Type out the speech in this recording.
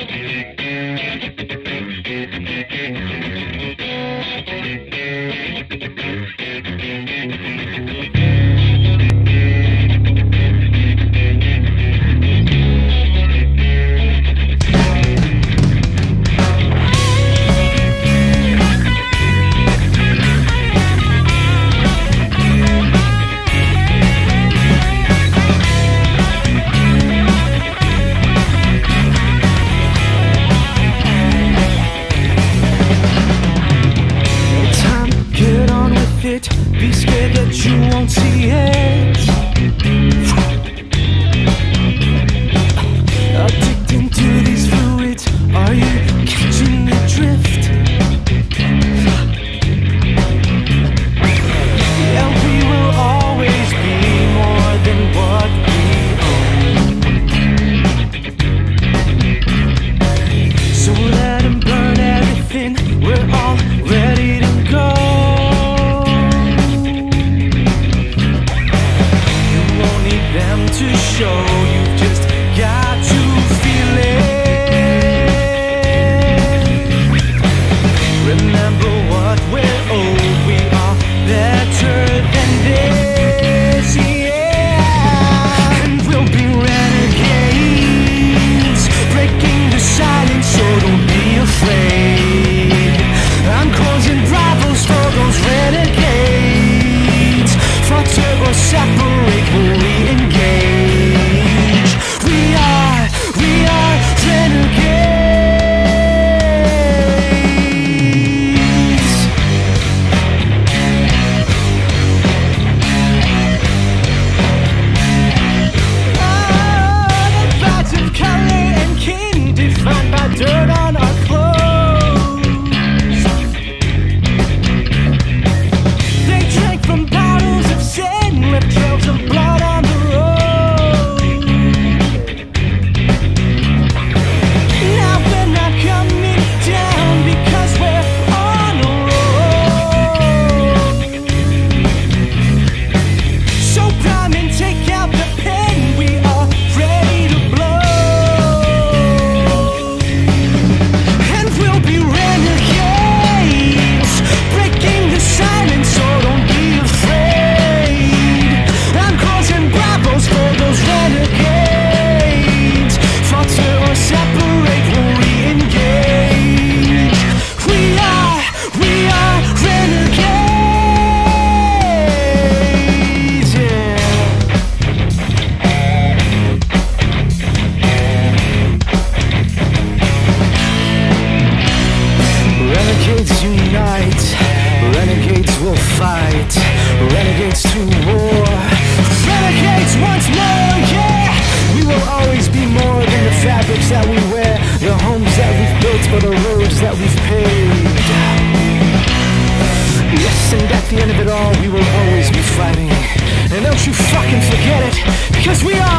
Be scared that you won't see it. Addicted to these fluids, are you catching the drift? Yeah, we will always be more than what we own. So let them burn everything, we're all ready to go. To show, you've just got to feel it. Remember what we're owed, we are better than this, yeah. And we'll be renegades, breaking the silence, so don't be afraid. I'm causing rivals for those renegades. Falter or separate, we'll re-engage. Renegades will fight, renegades to war, renegades once more, yeah! We will always be more than the fabrics that we wear, the homes that we've built or the roads that we've paved. Yes, and at the end of it all, we will always be fighting. And don't you fucking forget it, because we are